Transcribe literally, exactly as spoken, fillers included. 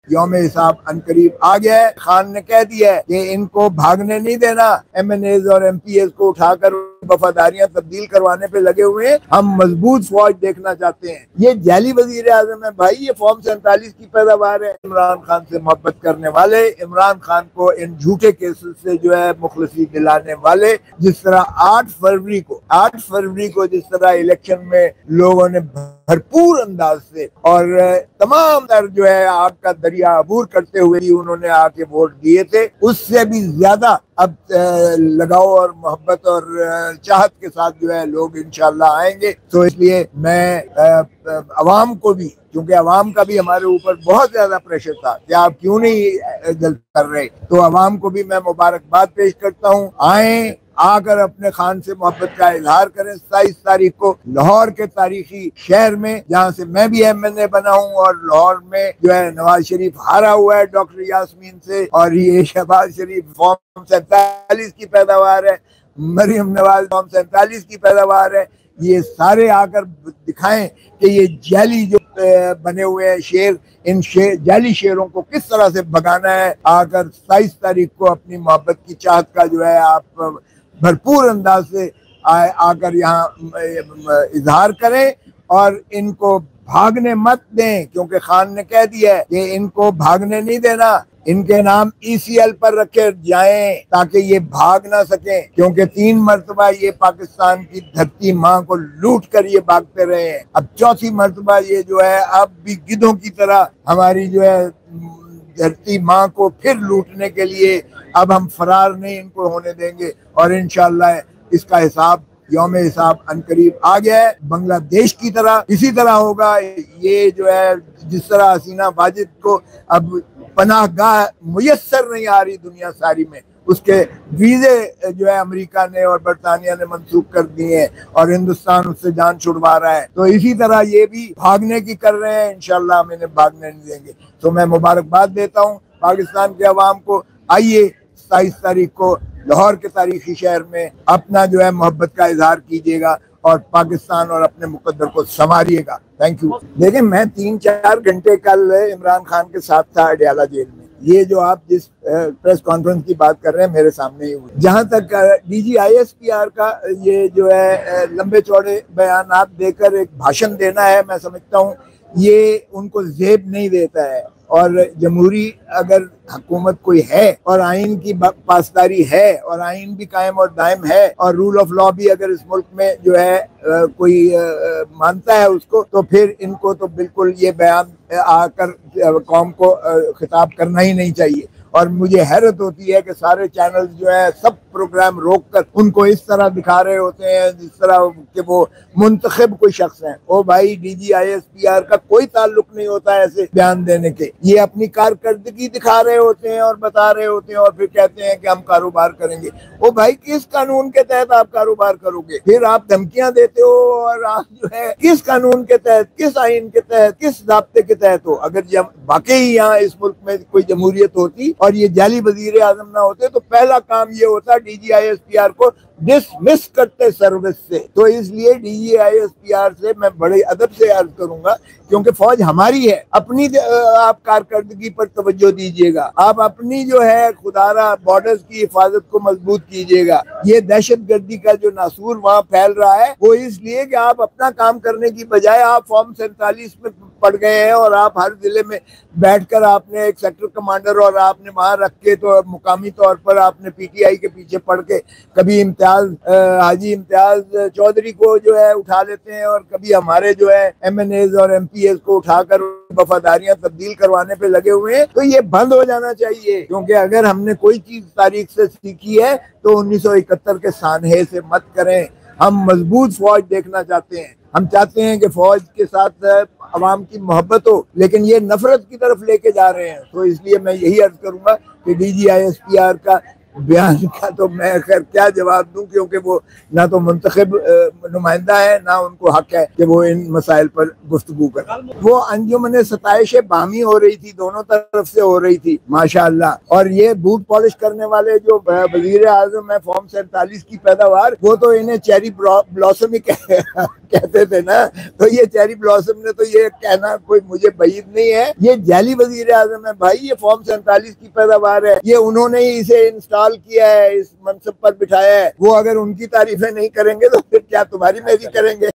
यौम हिसाब अनकरीब आ गया है। खान ने कह दिया है कि इनको भागने नहीं देना, एम एन एज और एम पी एज को उठाकर वफादारियां तब्दील करवाने पे लगे हुए हैं। हम मजबूत फौज देखना चाहते हैं। ये जाली वजीर आजम है भाई, ये फॉर्म सैंतालीस की पैदावार है। इमरान खान से मोहब्बत करने वाले, इमरान खान को इन झूठे केसेस से जो है मुखलसी दिलाने वाले, जिस तरह आठ फरवरी को आठ फरवरी को जिस तरह इलेक्शन में लोगों ने भरपूर अंदाज से और तमाम तर जो है आग का दरिया अबूर करते हुए ही उन्होंने आके वोट दिए थे, उससे भी ज्यादा अब लगाव और मोहब्बत और चाहत के साथ जो है लोग इंशाल्लाह आएंगे। तो इसलिए मैं अवाम को भी, क्योंकि अवाम का भी हमारे ऊपर बहुत ज्यादा प्रेशर था कि आप क्यों नहीं जल्द कर रहे, तो अवाम को भी मैं मुबारकबाद पेश करता हूँ। आए, आकर अपने खान से मोहब्बत का इजहार करें। सताईस तारीख को लाहौर के तारीखी शहर में, जहाँ से मैं भी एम एन ए बना हूँ, और लाहौर में जो है नवाज शरीफ हारा हुआ है डॉक्टर यास्मीन से, और ये शहबाज शरीफ फॉर्म सैंतालीस की पैदावार है, मरियम नवाज फॉर्म सैंतालीस की पैदावार है। ये सारे आकर दिखाएं कि ये जाली जो बने हुए हैं शेर, इन शेर जाली शेरों को किस तरह से भगाना है। आकर सताईस तारीख को अपनी मोहब्बत की चाहत का जो है आप भरपूर अंदाज से आ, आकर यहाँ इजहार करें और इनको भागने मत दें, क्योंकि खान ने कह दिया है कि इनको भागने नहीं देना, इनके नाम ई सी एल पर रखे जाएं ताकि ये भाग ना सकें, क्योंकि तीन मरतबा ये पाकिस्तान की धरती माँ को लूट कर ये भागते रहे हैं। अब चौथी मरतबा ये जो है अब भी गिद्धों की तरह हमारी जो है धरती माँ को फिर लूटने के लिए अब हम फरार नहीं इनको होने देंगे, और इंशाल्लाह इसका हिसाब यौम हिसाब अनकरीब आ गया है। बांग्लादेश की तरह इसी तरह होगा। ये जो है जिस तरह हसीना वाजिद को अब पनाहगाह मुयस्सर नहीं आ रही दुनिया सारी में, उसके वीजे जो है अमेरिका ने और बरतानिया ने मंसूख कर दिए हैं और हिंदुस्तान उससे जान छुड़वा रहा है, तो इसी तरह ये भी भागने की कर रहे हैं। इंशाल्लाह हम इन्हें भागने नहीं देंगे। तो मैं मुबारकबाद देता हूँ पाकिस्तान के अवाम को। आइए सताईस तारीख को लाहौर के तारीखी शहर में अपना जो है मोहब्बत का इजहार कीजिएगा और पाकिस्तान और अपने मुकद्दर को संवारिएगा। Thank you. देखिए, मैं तीन चार घंटे कल इमरान खान के साथ था अडयाला जेल में। ये जो आप जिस प्रेस कॉन्फ्रेंस की बात कर रहे हैं मेरे सामने ही हुई। जहाँ तक D G I S P R का ये जो है लंबे चौड़े बयानात देकर एक भाषण देना है, मैं समझता हूँ ये उनको जेब नहीं देता है। और जमहूरी अगर हुकूमत कोई है और आइन की पासदारी है और आइन भी कायम और दायम है और रूल ऑफ लॉ भी अगर इस मुल्क में जो है आ, कोई आ, मानता है उसको, तो फिर इनको तो बिल्कुल ये बयान आकर कौम को खिताब करना ही नहीं चाहिए। और मुझे हैरत होती है कि सारे चैनल जो है सब प्रोग्राम रोककर उनको इस तरह दिखा रहे होते हैं जिस तरह कि वो मुंतखब कोई शख्स हैं। ओ भाई, D G I S P R का कोई ताल्लुक नहीं होता है ऐसे बयान देने के। ये अपनी कारकर्दगी दिखा रहे होते हैं और बता रहे होते हैं और फिर कहते हैं कि हम कारोबार करेंगे। ओ भाई, किस कानून के तहत आप कारोबार करोगे? फिर आप धमकियां देते हो और आप जो है किस कानून के तहत, किस आइन के तहत, किस ज़ाब्ते के तहत हो? अगर जब वाकई यहाँ इस मुल्क में कोई जमहूरियत होती और ये जाली वजीर आजम ना होते तो पहला काम ये होता D G I S P R को डिसमिस करते सर्विस से। तो इसलिए D G I S P R से मैं बड़े अदब से अर्ज करूंगा, क्योंकि फौज हमारी है, अपनी आप कारकर्दगी पर तवज्जो दीजिएगा। आप अपनी जो है खुदारा बॉर्डर्स की हिफाजत को मजबूत कीजिएगा। ये दहशत गर्दी का जो नासूर वहाँ फैल रहा है वो इसलिए कि आप अपना काम करने की बजाय आप फॉर्म सैंतालीस में पड़ गए हैं और आप हर जिले में बैठकर आपने एक सेक्टर कमांडर और आपने वहां रख के तो मुकामी तौर पर आपने पी टी आई के पीछे पड़ के कभी इम्तियाज हाजी इम्तियाज चौधरी को जो है उठा लेते हैं और कभी हमारे जो है एम एन एज और एम पी एज को उठाकर वफादारियां तब्दील करवाने पे लगे हुए हैं। तो ये बंद हो जाना चाहिए, क्योंकि अगर हमने कोई चीज तारीख से सीखी है तो उन्नीस सौ इकहत्तर के सानहे से मत करें। हम मजबूत फौज देखना चाहते हैं। हम चाहते हैं कि फौज के साथ अवाम की मोहब्बत हो, लेकिन ये नफरत की तरफ लेके जा रहे हैं। तो इसलिए मैं यही अर्ज करूंगा कि D G I S P R का बयान का तो मैं खैर क्या जवाब दूं, क्योंकि वो ना तो मुंतखब नुमाइंदा है, ना उनको हक है कि वो इन मसाइल पर गुफ्तगू करें। वो अंजुमन सताइश बामी हो रही थी, दोनों तरफ से हो रही थी माशाअल्लाह। और ये बूट पॉलिश करने वाले जो वजीर आजम है फॉर्म सैंतालीस की पैदावार, वो तो इन्हें चेरी ब्लॉसम ही कहते थे ना। तो ये चेरी ब्लॉसम ने तो ये कहना कोई मुझे बईद नहीं है, ये जाली वजीर आजम है भाई। ये फॉर्म सैंतालीस की पैदावार है, ये उन्होंने ही इसे इंस्टॉल किया है, इस मनसब पर बिठाया है। वो अगर उनकी तारीफें नहीं करेंगे तो फिर क्या तुम्हारी मेरी करेंगे।